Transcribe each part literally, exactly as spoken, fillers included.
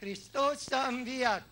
Hristos a înviat!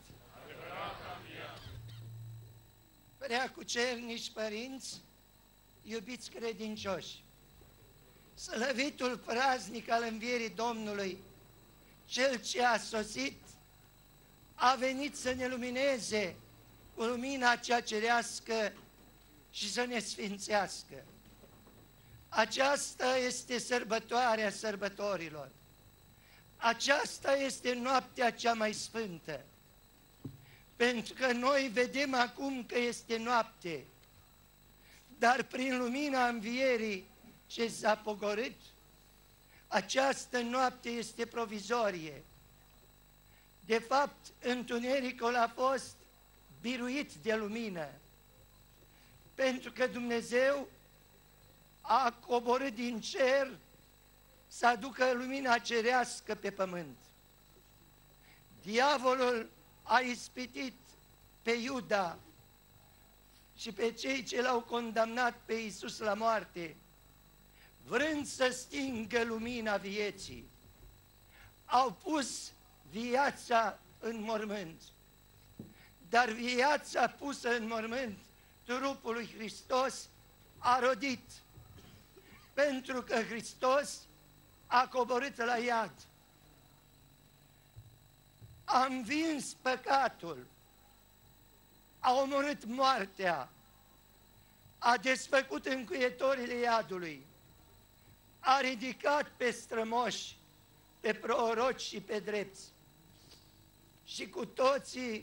Preacucernici părinți, iubiți credincioși, slăvitul praznic al învierii Domnului, Cel ce a sosit, a venit să ne lumineze cu lumina cea cerească și să ne sfințească. Aceasta este sărbătoarea sărbătorilor. Aceasta este noaptea cea mai sfântă. Pentru că noi vedem acum că este noapte, dar prin lumina învierii ce s-a pogorât, această noapte este provizorie. De fapt, întunericul a fost biruit de lumină, pentru că Dumnezeu a coborât din cer să aducă lumina cerească pe pământ. Diavolul a ispitit pe Iuda și pe cei ce l-au condamnat pe Iisus la moarte, vrând să stingă lumina vieții. Au pus viața în mormânt, dar viața pusă în mormânt, trupul lui Hristos, a rodit, pentru că Hristos a coborât la iad. A învins păcatul, a omorât moartea, a desfăcut încuietorile iadului, a ridicat pe strămoși, pe proroci și pe drepți. Și cu toții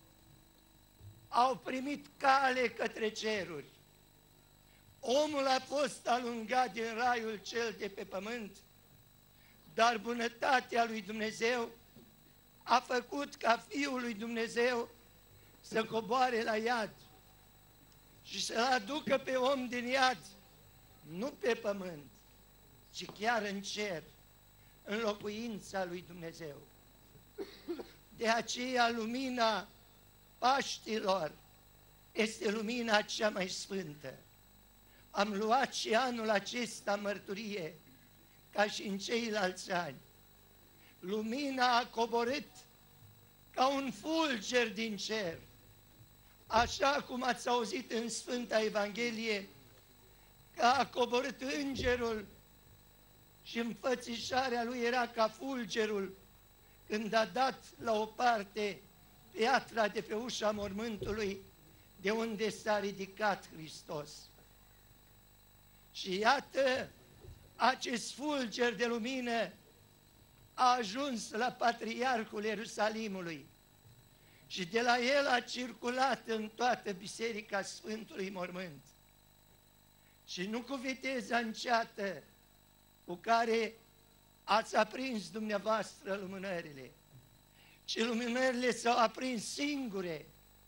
au primit cale către ceruri. Omul a fost alungat din raiul cel de pe pământ, dar bunătatea lui Dumnezeu a făcut ca Fiul lui Dumnezeu să coboare la iad și să-l aducă pe om din iad, nu pe pământ, ci chiar în cer, în locuința lui Dumnezeu. De aceea lumina Paștilor este lumina cea mai sfântă. Am luat și anul acesta mărturie, ca și în ceilalți ani. Lumina a coborât ca un fulger din cer, așa cum ați auzit în Sfânta Evanghelie, că a coborât îngerul și înfățișarea lui era ca fulgerul când a dat la o parte piatra de pe ușa mormântului de unde s-a ridicat Hristos. Și iată, acest fulger de lumină a ajuns la Patriarhul Ierusalimului și de la el a circulat în toată Biserica Sfântului Mormânt. Și nu cu viteza înceată cu care ați aprins dumneavoastră lumânările, ci lumânările s-au aprins singure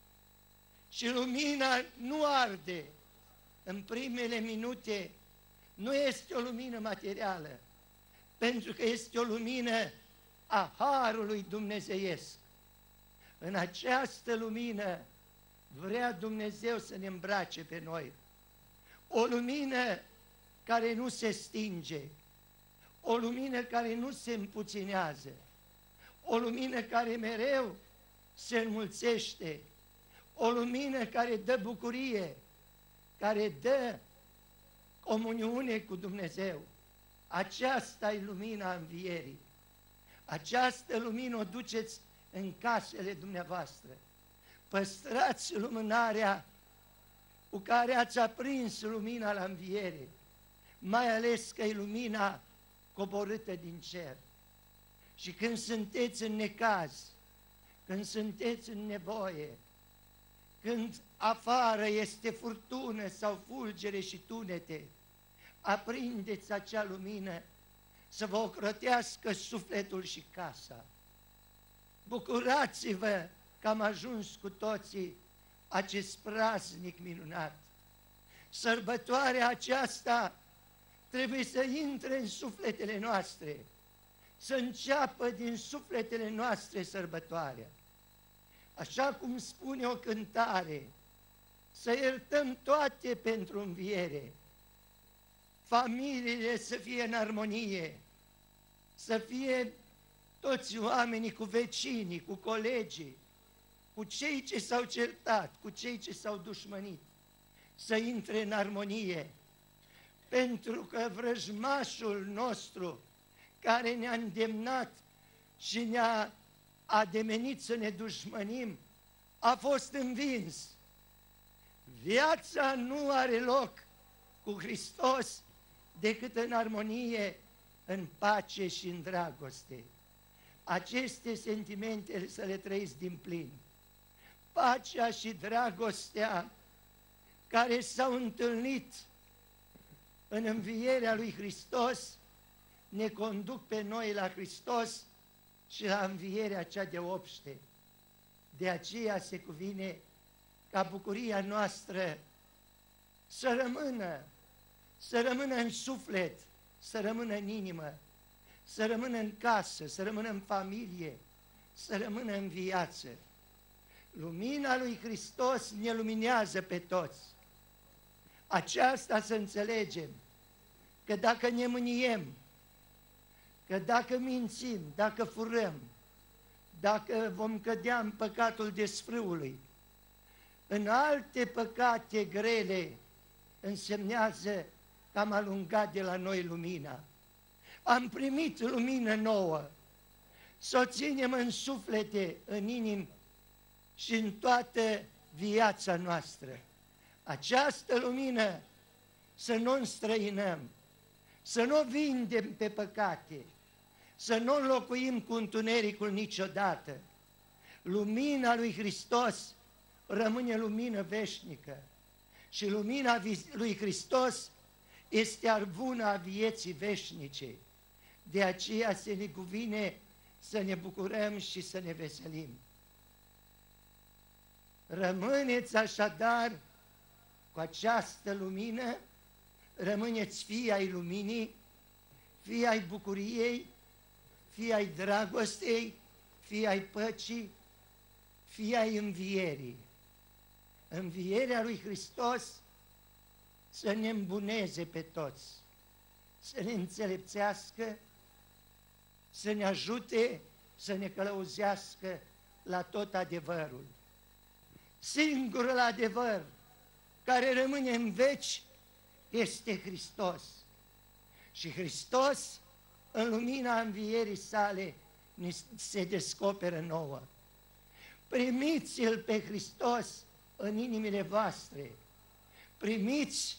și lumina nu arde. În primele minute nu este o lumină materială, pentru că este o lumină a Harului Dumnezeiesc. În această lumină vrea Dumnezeu să ne îmbrace pe noi. O lumină care nu se stinge, o lumină care nu se împuținează, o lumină care mereu se înmulțește, o lumină care dă bucurie, care dă comuniune cu Dumnezeu. Aceasta e lumina învierii. Această lumină o duceți în casele dumneavoastră. Păstrați lumânarea cu care ați aprins lumina la înviere, mai ales că e lumina coborâtă din cer. Și când sunteți în necaz, când sunteți în nevoie, când afară este furtună sau fulgere și tunete, aprindeți acea lumină să vă ocrotească sufletul și casa. Bucurați-vă că am ajuns cu toții acest praznic minunat. Sărbătoarea aceasta trebuie să intre în sufletele noastre, să înceapă din sufletele noastre sărbătoarea. Așa cum spune o cântare, să iertăm toate pentru înviere, familiile să fie în armonie, să fie toți oamenii, cu vecinii, cu colegii, cu cei ce s-au certat, cu cei ce s-au dușmănit, să intre în armonie, pentru că vrăjmașul nostru, care ne-a îndemnat și ne-a ademenit să ne dușmănim, a fost învins. Viața nu are loc cu Hristos decât în armonie, în pace și în dragoste. Aceste sentimente să le trăiți din plin. Pacea și dragostea care s-au întâlnit în învierea lui Hristos ne conduc pe noi la Hristos și la învierea cea de obște. De aceea se cuvine ca bucuria noastră să rămână, să rămână în suflet, să rămână în inimă, să rămână în casă, să rămână în familie, să rămână în viață. Lumina lui Hristos ne luminează pe toți. Aceasta să înțelegem, că dacă ne mâniem, că dacă mințim, dacă furăm, dacă vom cădea în păcatul desfrâului, în alte păcate grele, însemnează că am alungat de la noi lumina. Am primit lumină nouă, să o ținem în suflete, în inimi și în toată viața noastră. Această lumină să nu înstrăinăm, să nu vindem pe păcate, să nu înlocuim cu întunericul niciodată. Lumina lui Hristos rămâne lumină veșnică și lumina lui Hristos este arvuna vieții veșnice. De aceea se ne cuvine să ne bucurăm și să ne veselim. Rămâneți așadar cu această lumină, rămâneți fii ai luminii, fii ai bucuriei, fii ai dragostei, fii ai păcii, fii ai învierii. Învierea lui Hristos să ne îmbuneze pe toți, să ne înțelepțească, să ne ajute, să ne călăuzească la tot adevărul. Singurul adevăr care rămâne în veci este Hristos. Și Hristos, în lumina învierii sale, se descoperă nouă. Primiți-L pe Hristos în inimile voastre. Primiți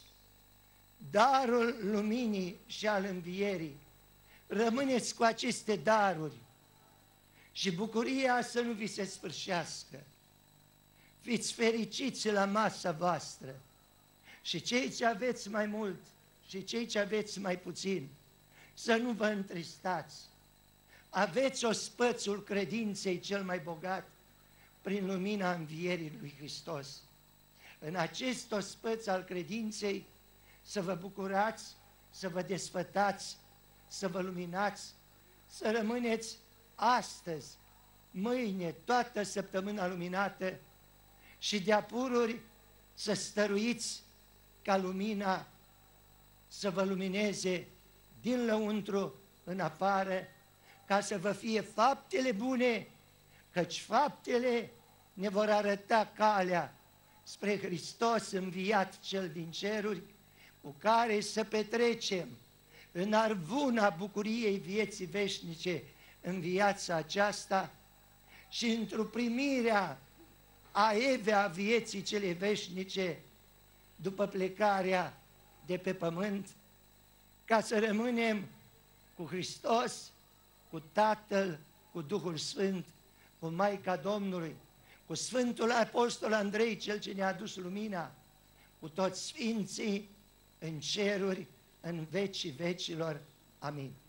darul luminii și al învierii. Rămâneți cu aceste daruri și bucuria să nu vi se sfârșească. Fiți fericiți la masa voastră și cei ce aveți mai mult și cei ce aveți mai puțin, să nu vă întristați. Aveți ospățul credinței cel mai bogat prin lumina învierii lui Hristos. În acest ospăț al credinței să vă bucurați, să vă desfătați, să vă luminați, să rămâneți astăzi, mâine, toată săptămâna luminată și de-a pururi să stăruiți ca lumina să vă lumineze din lăuntru în afară, ca să vă fie faptele bune, căci faptele ne vor arăta calea spre Hristos înviat cel din ceruri, cu care să petrecem în arvuna bucuriei vieții veșnice în viața aceasta și într-o primirea a evea vieții cele veșnice după plecarea de pe pământ, ca să rămânem cu Hristos, cu Tatăl, cu Duhul Sfânt, cu Maica Domnului, cu Sfântul Apostol Andrei, cel ce ne-a adus lumina, cu toți sfinții în ceruri, în vecii vecilor. Amin.